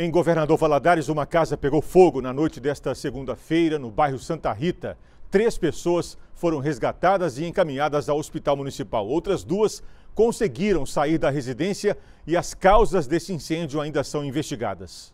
Em Governador Valadares, uma casa pegou fogo na noite desta segunda-feira no bairro Santa Rita. 3 pessoas foram resgatadas e encaminhadas ao hospital municipal. Outras 2 conseguiram sair da residência e as causas desse incêndio ainda são investigadas.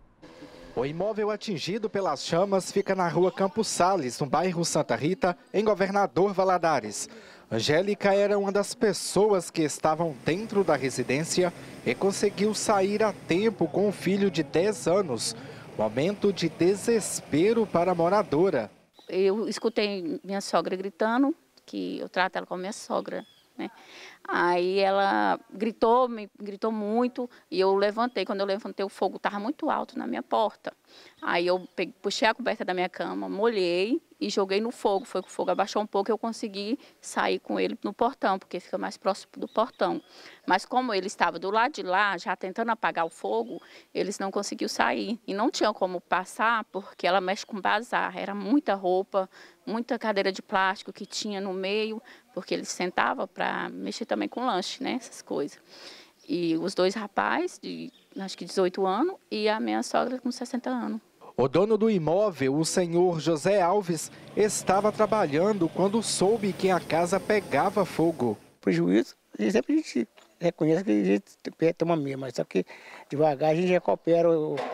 O imóvel atingido pelas chamas fica na rua Campos Sales, no bairro Santa Rita, em Governador Valadares. Angélica era uma das pessoas que estavam dentro da residência e conseguiu sair a tempo com um filho de 10 anos. Momento de desespero para a moradora. Eu escutei minha sogra gritando, que eu trato ela como minha sogra, né? Aí ela gritou muito e eu levantei. Quando eu levantei, o fogo estava muito alto na minha porta. Aí eu puxei a coberta da minha cama, molhei e joguei no fogo. Foi que o fogo abaixou um pouco e eu consegui sair com ele no portão, porque fica mais próximo do portão. Mas como ele estava do lado de lá, já tentando apagar o fogo, eles não conseguiram sair. E não tinham como passar, porque ela mexe com bazar. Era muita roupa, muita cadeira de plástico que tinha no meio, porque eles sentavam para mexer também com lanche, né, essas coisas. E os 2 rapazes, de acho que 18 anos, e a minha sogra com 60 anos. O dono do imóvel, o senhor José Alves, estava trabalhando quando soube que a casa pegava fogo. Prejuízo, sempre a gente reconhece que a gente toma medo, mas só que devagar a gente recupera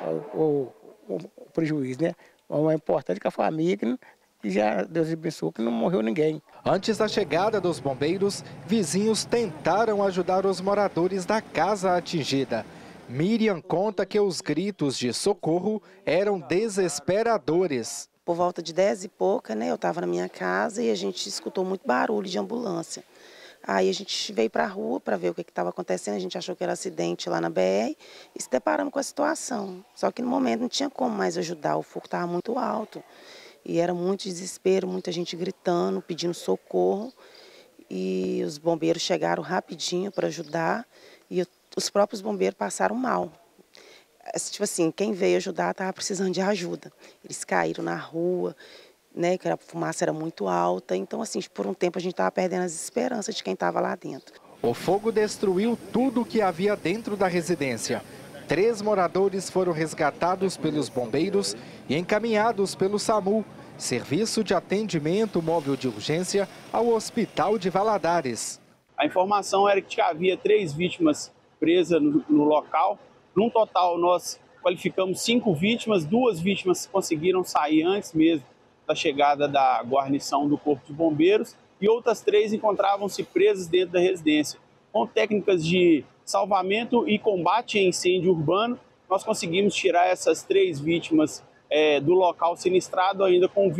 o prejuízo, né? O importante é que a família, e já Deus abençoou que não morreu ninguém. Antes da chegada dos bombeiros, vizinhos tentaram ajudar os moradores da casa atingida. Miriam conta que os gritos de socorro eram desesperadores. Por volta de 10 e pouca, né, eu estava na minha casa e a gente escutou muito barulho de ambulância. Aí a gente veio para a rua para ver o que estava acontecendo, a gente achou que era acidente lá na BR e se deparamos com a situação. Só que no momento não tinha como mais ajudar, o fogo estava muito alto e era muito desespero, muita gente gritando, pedindo socorro. E os bombeiros chegaram rapidinho para ajudar e os próprios bombeiros passaram mal. Tipo assim, quem veio ajudar estava precisando de ajuda. Eles caíram na rua, né, que a fumaça era muito alta. Então, assim, por um tempo a gente estava perdendo as esperanças de quem estava lá dentro. O fogo destruiu tudo o que havia dentro da residência. 3 moradores foram resgatados pelos bombeiros e encaminhados pelo SAMU, Serviço de Atendimento Móvel de Urgência, ao Hospital de Valadares. A informação era que havia 3 vítimas presas no local. Num total, nós qualificamos 5 vítimas, 2 vítimas conseguiram sair antes mesmo da chegada da guarnição do Corpo de Bombeiros e outras 3 encontravam-se presas dentro da residência. Com técnicas de salvamento e combate a incêndio urbano, nós conseguimos tirar essas 3 vítimas do local sinistrado, ainda com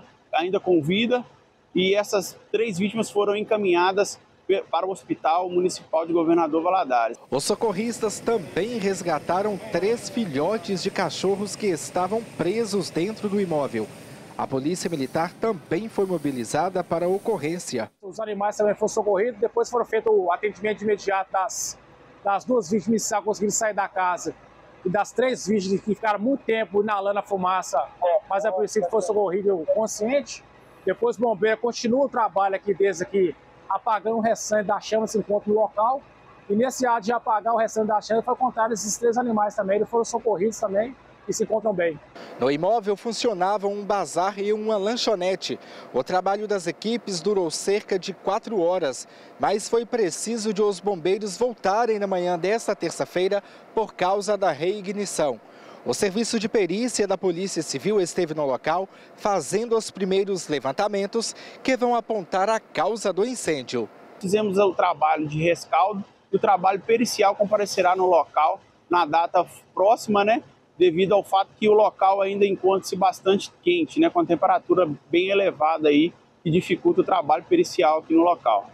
vida, e essas 3 vítimas foram encaminhadas para o Hospital Municipal de Governador Valadares. Os socorristas também resgataram 3 filhotes de cachorros que estavam presos dentro do imóvel. A Polícia Militar também foi mobilizada para a ocorrência. Os animais também foram socorridos, depois foram feito o atendimento imediato das 2 vítimas iniciais que conseguiram sair da casa e das 3 vítimas que ficaram muito tempo inalando a fumaça, mas a princípio foi socorrido consciente. Depois o bombeiro continua o trabalho aqui desde aqui, apagando o restante da chama, se encontra no local. E nesse ato de apagar o restante da chama, foi contado esses 3 animais também, eles foram socorridos também e se encontram bem. No imóvel funcionavam um bazar e uma lanchonete. O trabalho das equipes durou cerca de 4 horas, mas foi preciso de os bombeiros voltarem na manhã desta terça-feira por causa da reignição. O serviço de perícia da Polícia Civil esteve no local, fazendo os primeiros levantamentos que vão apontar a causa do incêndio. Fizemos o trabalho de rescaldo e o trabalho pericial comparecerá no local na data próxima, né? Devido ao fato que o local ainda encontra-se bastante quente, né? Com a temperatura bem elevada aí, que dificulta o trabalho pericial aqui no local.